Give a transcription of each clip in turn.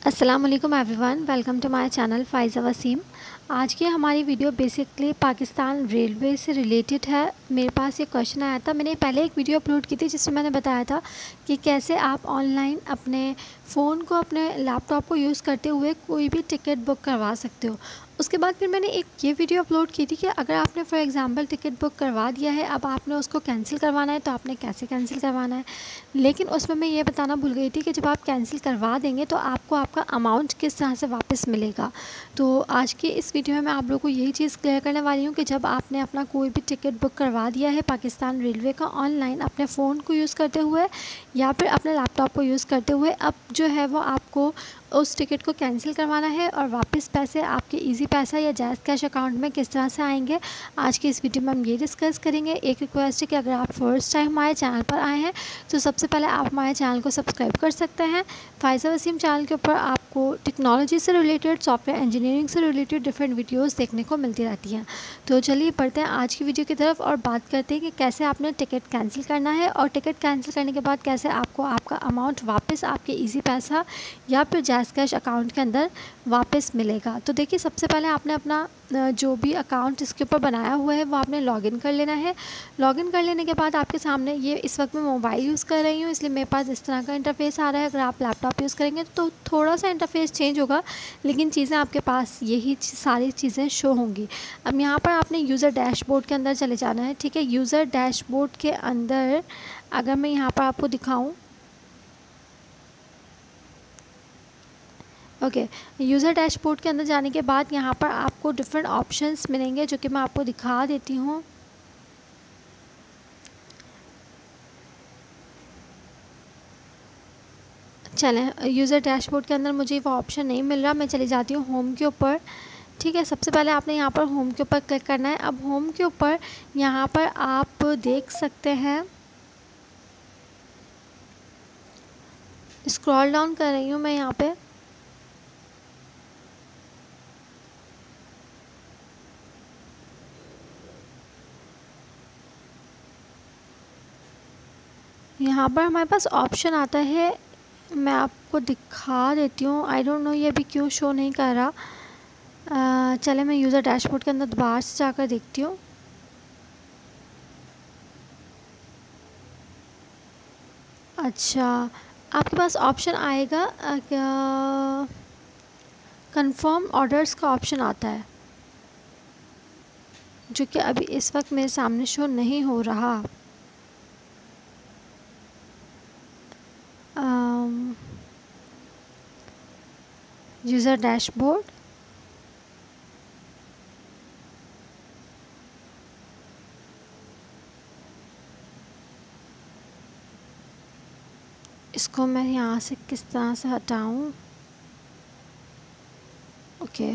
अस्सलाम वालेकुम everyone, welcome to my channel Faiza Waseem. आज की हमारी वीडियो बेसिकली पाकिस्तान रेलवे से रिलेटेड है। मेरे पास ये क्वेश्चन आया था, मैंने पहले एक वीडियो अपलोड की थी जिसमें मैंने बताया था कि कैसे आप ऑनलाइन अपने फ़ोन को अपने लैपटॉप को यूज़ करते हुए कोई भी टिकट बुक करवा सकते हो। उसके बाद फिर मैंने एक ये वीडियो अपलोड की थी कि अगर आपने फॉर एग्ज़ाम्पल टिकट बुक करवा दिया है, अब आपने उसको कैंसिल करवाना है तो आपने कैसे कैंसिल करवाना है। लेकिन उसमें मैं ये बताना भूल गई थी कि जब आप कैंसिल करवा देंगे तो आपको आपका अमाउंट किस तरह से वापस मिलेगा। तो आज की इस वीडियो में मैं आप लोगों को यही चीज़ क्लियर करने वाली हूँ कि जब आपने अपना कोई भी टिकट बुक करवा दिया है पाकिस्तान रेलवे का ऑनलाइन अपने फ़ोन को यूज़ करते हुए या फिर अपने लैपटॉप को यूज़ करते हुए, अब जो है वो आपको उस टिकट को कैंसिल करवाना है और वापस पैसे आपके इजी पैसा या जैज़ कैश अकाउंट में किस तरह से आएंगे। आज की इस वीडियो में हम ये डिस्कस करेंगे। एक रिक्वेस्ट है कि अगर आप फर्स्ट टाइम हमारे चैनल पर आए हैं तो सबसे पहले आप हमारे चैनल को सब्सक्राइब कर सकते हैं। फ़ाइज़ा वसीम चैनल के ऊपर आपको टेक्नोलॉजी से रिलेटेड, सॉफ्टवेयर इंजीनियरिंग से रिलेटेड डिफरेंट वीडियोस देखने को मिलती रहती हैं। तो चलिए बढ़ते हैं आज की वीडियो की तरफ और बात करते हैं कि कैसे आपने टिकट कैंसिल करना है और टिकट कैंसिल करने के बाद कैसे आपको आपका अमाउंट वापस आपके ईजी पैसा या फिर जैज़ कैश अकाउंट के अंदर वापस मिलेगा। तो देखिए, सबसे पहले आपने अपना जो भी अकाउंट इसके ऊपर बनाया हुआ है वो आपने लॉगिन कर लेना है। लॉगिन कर लेने के बाद आपके सामने ये, इस वक्त मैं मोबाइल यूज़ कर रही हूँ इसलिए मेरे पास इस तरह का इंटरफेस आ रहा है। अगर आप लैपटॉप यूज़ करेंगे तो थोड़ा सा इंटरफेस चेंज होगा, लेकिन चीज़ें आपके पास यही सारी चीज़ें शो होंगी। अब यहाँ पर आपने यूज़र डैशबोर्ड के अंदर चले जाना है। ठीक है, यूज़र डैशबोर्ड के अंदर अगर मैं यहाँ पर आपको दिखाऊँ, ओके, यूज़र डैशबोर्ड के अंदर जाने के बाद यहाँ पर आपको डिफरेंट ऑप्शंस मिलेंगे जो कि मैं आपको दिखा देती हूँ। चलें, यूज़र डैशबोर्ड के अंदर मुझे वो ऑप्शन नहीं मिल रहा, मैं चली जाती हूँ होम के ऊपर। ठीक है, सबसे पहले आपने यहाँ पर होम के ऊपर क्लिक करना है। अब होम के ऊपर यहाँ पर आप देख सकते हैं, स्क्रॉल डाउन कर रही हूँ मैं यहाँ पे। यहाँ पर हमारे पास ऑप्शन आता है, मैं आपको दिखा देती हूँ। आई डोंट नो ये अभी क्यों शो नहीं कर रहा। चले मैं यूज़र डैशबोर्ड के अंदर दोबारा से जाकर देखती हूँ। अच्छा, आपके पास ऑप्शन आएगा, कंफर्म ऑर्डर्स का ऑप्शन आता है जो कि अभी इस वक्त मेरे सामने शो नहीं हो रहा। यूज़र डैशबोर्ड, इसको मैं यहाँ से किस तरह से हटाऊँ। ओके,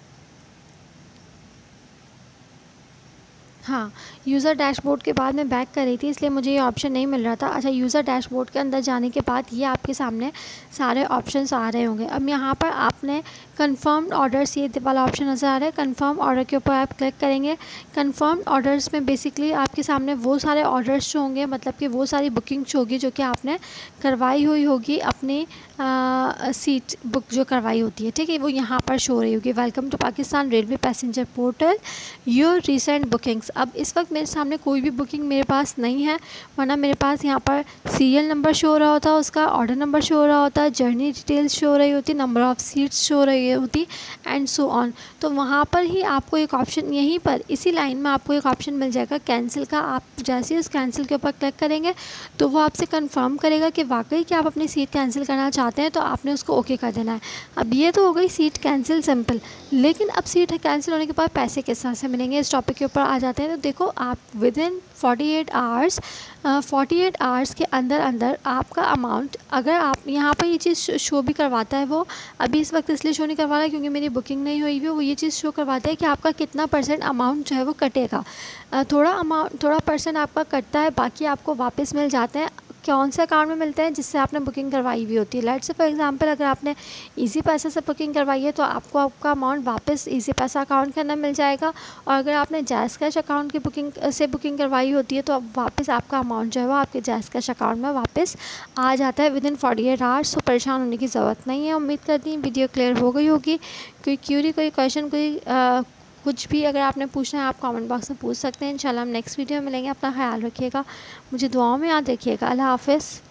हाँ, यूज़र डैशबोर्ड के बाद मैं बैक कर रही थी इसलिए मुझे ये ऑप्शन नहीं मिल रहा था। अच्छा, यूज़र डैशबोर्ड के अंदर जाने के बाद ये आपके सामने सारे ऑप्शंस आ रहे होंगे। अब यहाँ पर आपने कन्फर्म्ड ऑर्डर्स, ये वाला ऑप्शन नज़र आ रहा है, कन्फर्म ऑर्डर के ऊपर आप क्लिक करेंगे। कन्फर्म्ड ऑर्डर्स में बेसिकली आपके सामने वो सारे ऑर्डर्स जो होंगे, मतलब कि वो सारी बुकिंग्स होगी जो कि आपने करवाई हुई होगी अपनी सीट बुक जो करवाई होती है। ठीक है, वो यहाँ पर शो हो रही होगी, welcome to Pakistan railway passenger portal, your recent bookings. अब इस वक्त मेरे सामने कोई भी बुकिंग मेरे पास नहीं है, वरना मेरे पास यहाँ पर सीरियल नंबर शो हो रहा होता, उसका ऑर्डर नंबर शो हो रहा होता, जर्नी डिटेल्स शो हो रही होती, नंबर ऑफ़ सीट्स शो हो रही होती एंड सो ऑन। तो वहाँ पर ही आपको एक ऑप्शन, यहीं पर इसी लाइन में आपको एक ऑप्शन मिल जाएगा कैंसिल का। आप जैसे ही उस कैंसिल के ऊपर क्लिक करेंगे तो वो आपसे कंफर्म करेगा कि वाकई कि आप अपनी सीट कैंसिल करना चाहते हैं, तो आपने उसको ओके कर देना है। अब ये तो हो गई सीट कैंसिल सिंपल, लेकिन अब सीट कैंसिल होने के बाद पैसे किस तरह से मिलेंगे, इस टॉपिक के ऊपर आ जाते हैं। तो देखो, आप विद इन 48 आवर्स के अंदर अंदर आपका अमाउंट, अगर आप यहाँ पर ये चीज़ शो भी करवाता है, वो अभी इस वक्त इसलिए शो नहीं करवा रहा क्योंकि मेरी बुकिंग नहीं हुई है, वो ये चीज़ शो करवाता है कि आपका कितना % अमाउंट जो है वो कटेगा। थोड़ा परसेंट आपका कटता है, बाकी आपको वापस मिल जाते हैं। कौन से अकाउंट में मिलते हैं जिससे आपने बुकिंग करवाई हुई होती है। लेट्स से फॉर एग्जांपल अगर आपने इजी पैसा से बुकिंग करवाई है तो आपको आपका अमाउंट वापस इजी पैसा अकाउंट के अंदर मिल जाएगा, और अगर आपने जैज़ कैश अकाउंट की बुकिंग करवाई होती है तो अब वापस आपका अमाउंट जो है वो आपके जैज़ कैश अकाउंट में वापस आ जाता है विदिन 48 आवर्स। तो परेशान होने की ज़रूरत नहीं है। उम्मीद करती हूँ वीडियो क्लियर हो गई होगी। कोई क्यूरी, कोई क्वेश्चन, कुछ भी अगर आपने पूछना है आप कमेंट बॉक्स में पूछ सकते हैं। इंशाल्लाह हम नेक्स्ट वीडियो में मिलेंगे। अपना ख्याल रखिएगा, मुझे दुआओं में याद रखिएगा। अल्लाह हाफ़िज़।